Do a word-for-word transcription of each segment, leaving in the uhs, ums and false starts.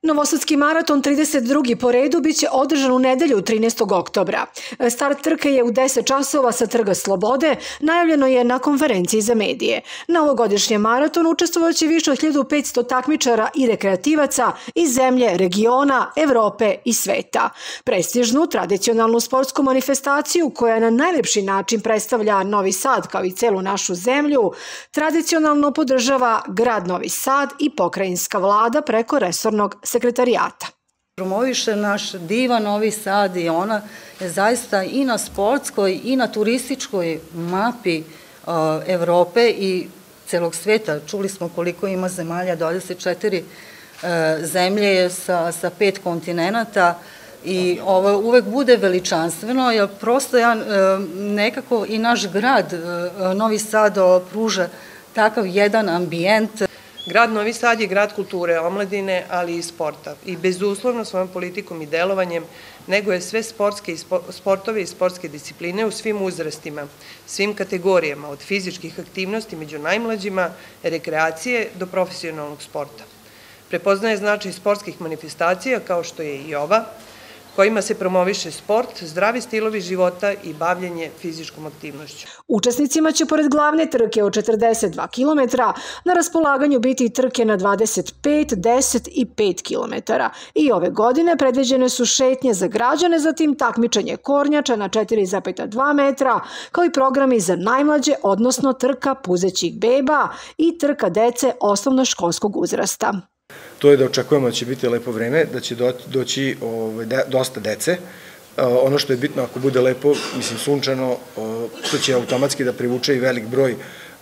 Novosadski maraton trideset drugi po redu biće održan u nedelju trinaestog oktobra. Start trke je u deset časova sa Trga Slobode, najavljeno je na konferenciji za medije. Na ovogodišnjem maratonu učestvovaće više od hiljadu petsto takmičara i rekreativaca iz zemlje, regiona, Evrope i sveta. Prestižnu, tradicionalnu sportsku manifestaciju koja na najlepši način predstavlja Novi Sad kao i celu našu zemlju, tradicionalno podržava grad Novi Sad i pokrajinska vlada preko resornog sekretarijata. Promoviše naš divan Novi Sad i ona je zaista i na sportskoj i na turističkoj mapi Evrope i celog sveta. Čuli smo koliko ima zemalja, dvadeset četiri zemlje je sa pet kontinenata i ovo uvek bude veličanstveno, jer prosto nekako i naš grad Novi Sad pruža takav jedan ambijent. Grad Novi Sad je grad kulture, omladine, ali i sporta. I bezuslovno svojom politikom i delovanjem neguje sve sportove i sportske discipline u svim uzrastima, svim kategorijama, od fizičkih aktivnosti među najmlađima, rekreacije do profesionalnog sporta. Prepoznaje značaj sportskih manifestacija kao što je i ova, kojima se promoviše sport, zdravi stilovi života i bavljenje fizičkom aktivnošću. Učesnicima će pored glavne trke od četrdeset dva kilometra na raspolaganju biti i trke na dvadeset pet, deset i pet kilometara. I ove godine predviđene su šetnje za građane, zatim takmičenje kornjača na četiri zarez dva metra, kao i programi za najmlađe, odnosno trka puzećih beba i trka dece osnovnoškolskog uzrasta. To je da očekujemo da će biti lepo vreme, da će doći dosta dece. Ono što je bitno, ako bude lepo, mislim sunčano, to će automatski da privuče i velik broj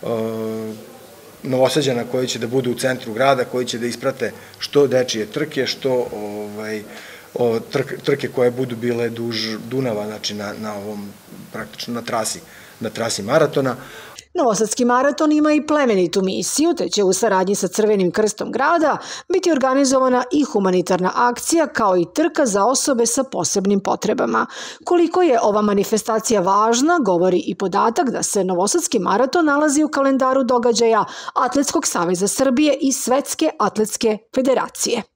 Novosađana koji će da budu u centru grada, koji će da isprate što dečije trke, što trke koje budu bile duž Dunava, znači na ovom, praktično na trasi, na trasi maratona. Novosadski maraton ima i plemenitu misiju, te će u saradnji sa Crvenim krstom grada biti organizovana i humanitarna akcija kao i trka za osobe sa posebnim potrebama. Koliko je ova manifestacija važna, govori i podatak da se Novosadski maraton nalazi u kalendaru događaja Atletskog saveza Srbije i Svetske atletske federacije.